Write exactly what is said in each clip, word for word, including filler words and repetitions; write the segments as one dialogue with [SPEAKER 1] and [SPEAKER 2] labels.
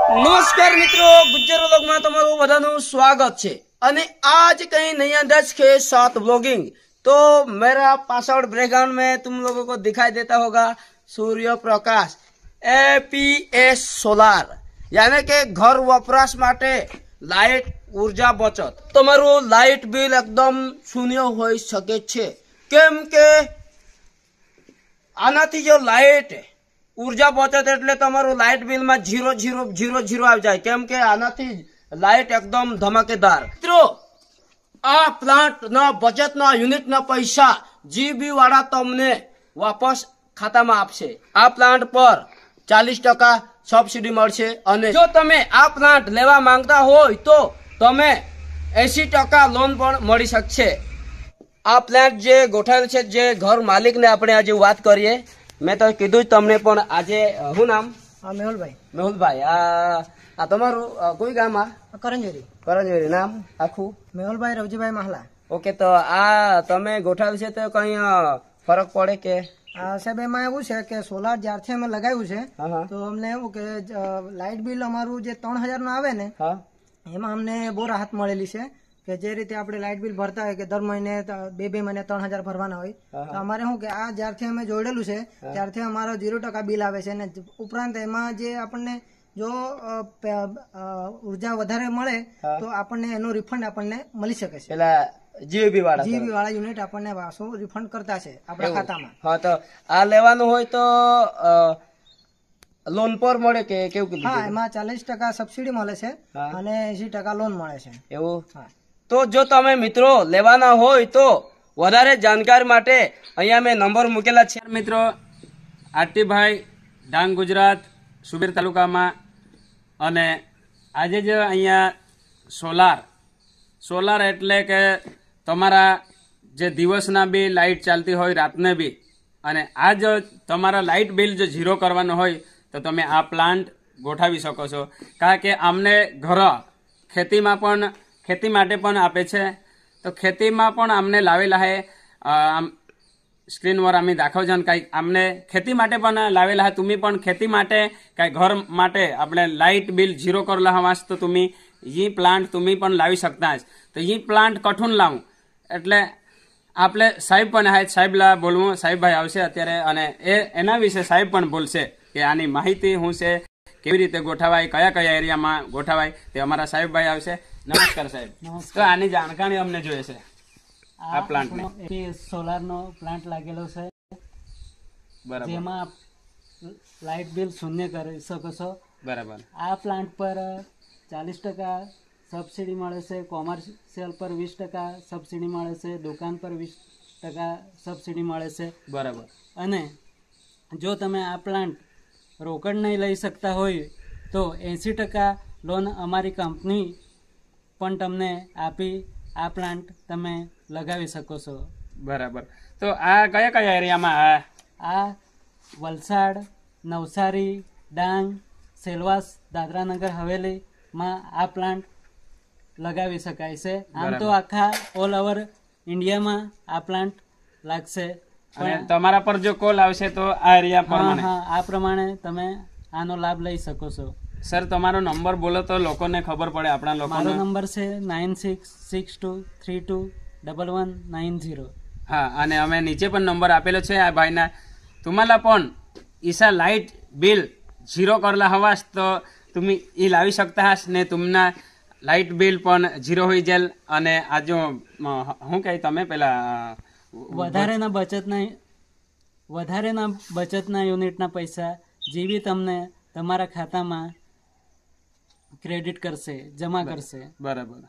[SPEAKER 1] नमस्कार मित्रों, गुज्जर व्लॉग में तमारू बधानु स्वागत है। અને आज कहीं नया दस के साथ व्लॉगिंग। तो मेरा पासवर्ड बैकग्राउंड में तुम लोगों को दिखाई देता होगा सूर्य प्रकाश एपीएस सोलार, यानी के घर वपराश माटे लाइट ऊर्जा बचत। तमारू लाइट बिल एकदम शून्य हो सके छे, केम के आनाथी जो लाइट ऊर्जा बचत एटले तमारू लाइट बिल में जीरो जीरो जीरो जीरो आ जाए, केम के आनाथी लाइट एकदम धमाकेदार। मित्रों, आ प्लांट ना बचत ना यूनिट ना पैसा जीबी वाला तमने वापस खाता में आपसे। आ प्लांट पर चालीस टका सब्सिडी मळशे अने जो तमे आ प्लांट लेवा मांगता होय तो तमे एसी टका लोन पण मळी शकशे। आ प्लांट जे गोठायेल छे, जे घर मालिक ने आपणे आज बात करीए। मैं तो कीधुं तमने पण आजे हूँ नाम
[SPEAKER 2] मेहुल भाई
[SPEAKER 1] मेहुल भाई आ आ तमारू कोई गाम आ
[SPEAKER 2] करंजोरी
[SPEAKER 1] करंजोरी नाम आखू
[SPEAKER 2] मेहुल भाई रवजी भाई महला।
[SPEAKER 1] ओके, तो आ तमे गोठावेल छे तो कई फरक पड़े के
[SPEAKER 2] साहेब एमां एवुं छे के सोलार ज्यारथी अमे लगाव्युं छे तो अमने एवुं के लाइट बिल अमारुं जे त्रण हजार नुं आवे ने एमां अमने बહુ राहत मळेली छे के जे रीते आपणे लाइट बिल भरता होय के दर महीने बे बे महीने त्रण हजार भरवाना होय तो अमारे शुं के आ ज्यारथी अमे जोडेलुं छे त्यारथी अमारो जीरो टका बिल आवे छे ने उपरांत एमां जे आपणे जो ऊर्जा वधारे मळे तो आपणे एनो रिफंड आपणे मळी शके छे।
[SPEAKER 1] पेला जीबी वाला
[SPEAKER 2] जीबी वाला यूनिट आपणे पाछो रिफंड करता छे आपણા ખાતામાં।
[SPEAKER 1] हां, तो आ लेवानुं होय तो लोन पर मळे के केवुं कीधुं?
[SPEAKER 2] हां, एमां चालीस टका सब्सिडी मळे छे અને એંસી ટકા લોन मळे छे
[SPEAKER 1] एवुं। तो जो तमे मित्रों लेवाना होय तो वधारे जानकारी माटे अहींया मैं नंबर मूकेला छे।
[SPEAKER 3] मित्रों, आरती भाई डांग गुजरात सुबीर तालुका में अने आजे जो अहींया सोलार सोलार एटले के तमारा जे दिवसना बी लाइट चालती होय रातने बी अने आ जो तमारा लाइट बिल जो जीरो करवानो होय तो तमे आ प्लांट गोठावी शको छो। कारण के आमने घर खेती में पण खेती माटे पण आपे छे तो खेती में पण आमने लावेला है। स्क्रीन वर आम्ही दाखवजन काही आमने खेती माटे पण लावेला है। तुम्ही पण खेती माटे काही घर माटे आपणे लाइट बिल जीरो करला हवास तो तुम्ही ये प्लांट तुम्ही पण लावी शकता। तो ये प्लांट कठून लावू एटले आपले साहेब पण आहेत, साहेबला बोलवू, साहेब भाई आवशे अत्यारे अने ए एना विશે साहेब पण बोलशे के आनी माहिती हुं छे, केवी रीते गोठावाय, कया कया एरिया में गोठावाय ते अमारा साहेब भाई आवशे। नमस्कार साहेब। तो आनी जानकारी अमने जोईए छे आ प्लांट ने
[SPEAKER 4] सोलार नो प्लांट लागेलो छे
[SPEAKER 3] बराबर,
[SPEAKER 4] जेमा लाइट बिल शून्य करी शको छो
[SPEAKER 3] बराबर।
[SPEAKER 4] आ प्लांट पर चालीस टका सब्सिडी मळे छे, कॉमर्शियल पर वीस टका सब्सिडी मळे छे, दुकान पर वीस टका सब्सिडी मळे छे
[SPEAKER 3] बराबर।
[SPEAKER 4] अने जो तमे आ प्लांट रोकड़ नहीं लई सकता होय तो एंसी टका लोन अमारी कंपनी पण तमने आपी आ प्लांट तमे लगावी शको छो
[SPEAKER 3] बराबर। तो आ कया कया एरिया में आ
[SPEAKER 4] आ वलसाड, नवसारी, डांग, सेलवास, दादरा नगर हवेली में आ प्लांट लगावी शकाय छे। आम तो आखा ऑल ओवर इंडिया में आ प्लांट लागशे।
[SPEAKER 3] तमारा पर जो कॉल आवशे तो आ एरिया प्रमाणे
[SPEAKER 4] हाँ आ प्रमाणे तमे आनो लाभ लई शको छो।
[SPEAKER 3] सर तमारो नंबर बोलो तो लोकोने खबर पड़े आपणा लोकोने।
[SPEAKER 4] मारो नंबर छे nine six six two three two double one nine zero.
[SPEAKER 3] हाँ, अने अमे नीचे पण नंबर आपेलो छे आ भाईना। तुम्हाला पण ईसा लाइट बिल जीरो करला हवास तो तुम्ही ई लावी शकता हास ने तुमना लाइट बिल पण जीरो होई जेल। अने आ जो हूँ कही तमे पेला
[SPEAKER 4] વધારેના બચતના વધારેના બચતના યુનિટના પૈસા જીવી તમને તમારા ખાતામાં ક્રેડિટ કરશે, જમા કરશે
[SPEAKER 3] બરાબર।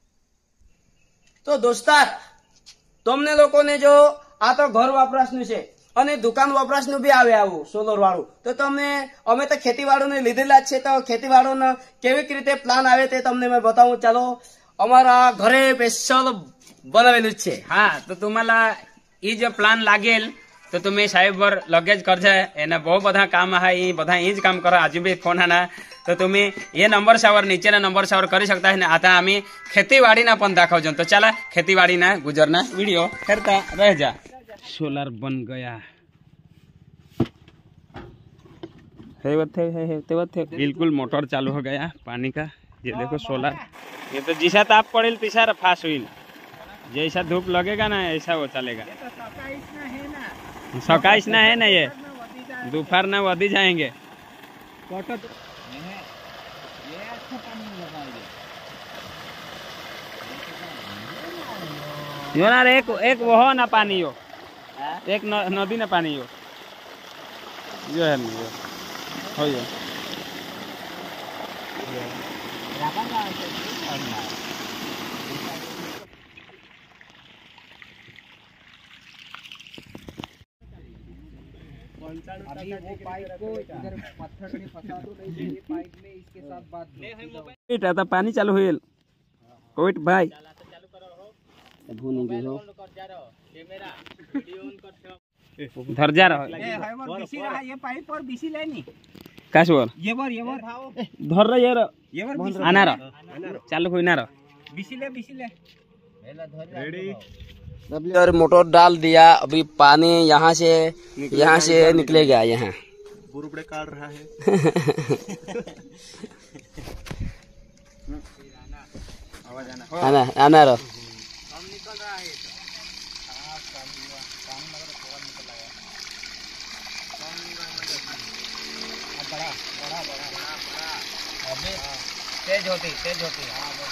[SPEAKER 1] तो दोस्तार तमने लोगों ने जो आ तो घर वपराशनु छे अने दुकान वपराशनु भी आवे आवुं सोलर वाळुं। तो तमे अमे तो खेतीवाड़ोने लीधेला छे तो खेतीवाड़ोने केवी रीते प्लान आवे ते तमने मैं बताऊं। चलो अमारा घरे स्पेशल बनावेलुं छे।
[SPEAKER 3] हाँ, तो तुम्हाला ई जो प्लान लागेल तो तुम्हें साहेब वर लगेज करजे एना बहु बधा काम है, ई बधा ई ज काम करो आज भी फोन है ना। तो तुम्ही ये नंबर सावर नीचे ना नंबर सावर करी शकता है। आता आम्ही खेतीवाडीना पण दाखवजो। तो चला खेतीवाडीना गुजरना वीडियो करता रह जा। सोलर बन गया। है वो थे है ते वो थे बिल्कुल मोटर चालू हो गया पानी का। ये देखो सोलर, ये तो जैसा ताप पड़ेल तैसा फास्ट हुई, जैसा धूप लगेगा ना ऐसा वो चलेगा। सकाइस ना है ना, ये दोपहर ना वधी जाएंगे। यो ना एक एक वो ना पानी हो, एक नदी ना पानी हो, यो है नहीं हो यो।
[SPEAKER 2] अभी वो पाइप को इधर पत्थर में फंसा दो, नहीं ये पाइप में इसके साथ बात दो।
[SPEAKER 3] आता पानी चालू हुई कोइट भाई धर जा रहा है
[SPEAKER 2] ये पाइप और बिसी लेनी
[SPEAKER 3] काश बोल
[SPEAKER 2] ये बार ये बार
[SPEAKER 3] धर रहा ये
[SPEAKER 2] ये बार
[SPEAKER 3] आना रहा चालू हुई ना रहा
[SPEAKER 2] बिसी ले बिसी ले
[SPEAKER 1] रेडी। और मोटर डाल दिया, अभी पानी यहाँ से यहाँ से निकलेगा, यहाँ
[SPEAKER 5] बुरुबड़े काट रहा है।
[SPEAKER 1] आना आना रहो। तेज होती तेज होती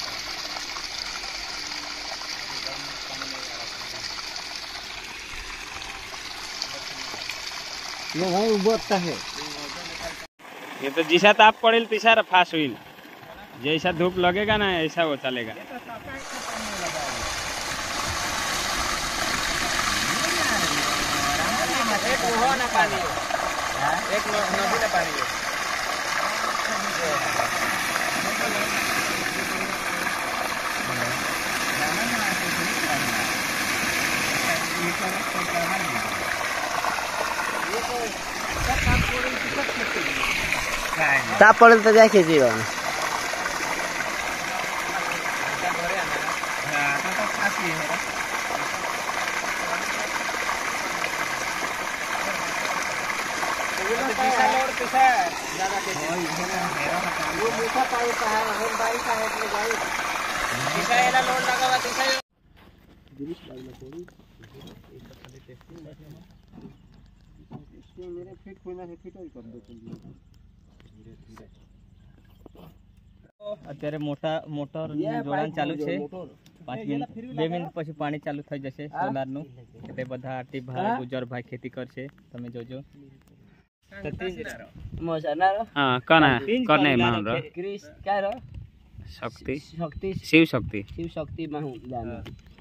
[SPEAKER 2] ये भाई उबरता है।
[SPEAKER 3] ये तो जैसा ताप पड़ेल तैसा फास्ट हुई, जैसा धूप लगेगा ना ऐसा वो चलेगा।
[SPEAKER 1] एक वो ना पानी हो, एक नदी ना पानी हो। ताप पड़ेल तो जाके जी
[SPEAKER 4] અત્યારે મોટા મોટર જોડાણ ચાલુ છે। પાંચ મિનિટ બે મિનિટ પછી પાણી ચાલુ થઈ જશે સોલારનું। તે બધા આટી ભાઈ ગુજર ભાઈ ખેતી કરશે, તમે જોજો।
[SPEAKER 3] हाँ कौन है कौन है मान रो
[SPEAKER 1] क्रिस क्या रो
[SPEAKER 3] शक्ति
[SPEAKER 1] शक्ति
[SPEAKER 3] शिव शक्ति
[SPEAKER 1] शिव शक्ति महू जाने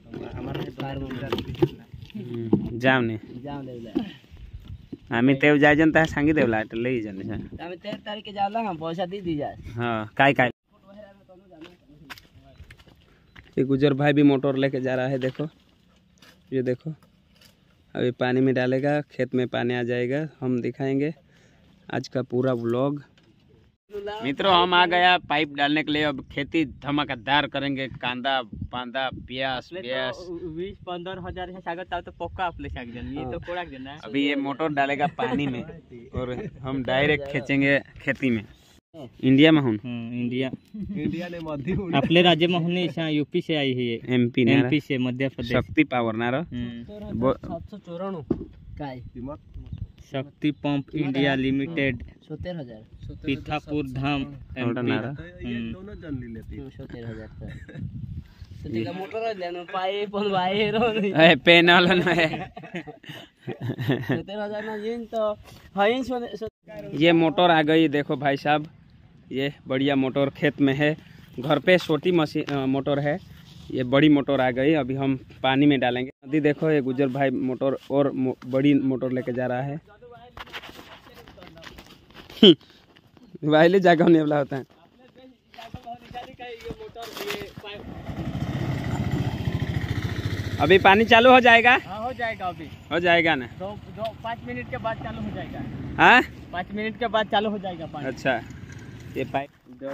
[SPEAKER 3] जाम ने
[SPEAKER 1] जाम देवला
[SPEAKER 3] आम्ही तेव जाय जनता सांगी देवला लई जन
[SPEAKER 1] आम्ही तेरह तारीख के जाला हम पैसा दी दी जाए।
[SPEAKER 3] हाँ काय काय ये गुजर भाई भी मोटर लेके जा रहा है, देखो ये देखो अभी पानी में डालेगा, खेत में पानी आ जाएगा, हम दिखाएंगे आज का पूरा व्लॉग। मित्रों हम आ गया पाइप डालने के लिए, अब खेती धमाकेदार करेंगे। कांदा पांदा प्याज प्याज
[SPEAKER 4] वीस पंद्रह हजार सागर तो पक्का आपले साग ये तो कोड़ा देना।
[SPEAKER 3] अभी ये मोटर डालेगा पानी में और हम डायरेक्ट खींचेंगे खेती में। इंडिया में हूँ
[SPEAKER 4] इंडिया इंडिया ने मध्य आपले राज्य में हूँ यूपी से आई है,
[SPEAKER 3] एमपी
[SPEAKER 4] एमपी से मध्य प्रदेश।
[SPEAKER 3] शक्ति पावर ना रो
[SPEAKER 1] सात सौ चौराणु काय
[SPEAKER 4] शक्ति पंप इंडिया लिमिटेड
[SPEAKER 1] सत्तर हजार
[SPEAKER 4] पीठापुर धाम
[SPEAKER 5] दोनों जन ले लेती
[SPEAKER 1] सत्तर हजार तो देखा मोटर लेनो पाइप और वायर
[SPEAKER 3] है पैनल है
[SPEAKER 1] सत्तर हजार ना जिन तो हाइन
[SPEAKER 3] ये मोटर आ गई, देखो भाई साहब ये बढ़िया मोटर खेत में है। घर पे छोटी मशीन मोटर है, ये बड़ी मोटर आ गई, अभी हम पानी में डालेंगे। नदी देखो ये गुजर भाई मोटर और मो, बड़ी मोटर लेके जा रहा है। वाइले जागा होने वाला होता है। अभी पानी चालू हो जाएगा।
[SPEAKER 4] हाँ हो जाएगा, अभी
[SPEAKER 3] हो जाएगा ना,
[SPEAKER 4] दो दो पाँच मिनट के बाद चालू हो जाएगा।
[SPEAKER 3] हाँ
[SPEAKER 4] पाँच मिनट के बाद चालू हो जाएगा पानी।
[SPEAKER 3] अच्छा ये पाइप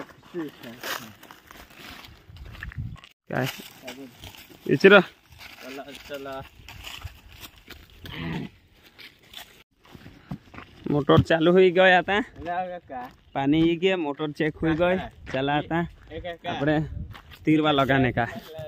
[SPEAKER 3] क्या है इचरा
[SPEAKER 4] चला
[SPEAKER 3] मोटर चालू हो गया था, पानी ही गया, मोटर चेक हो गए, चला था अपने तीरवा लगाने का।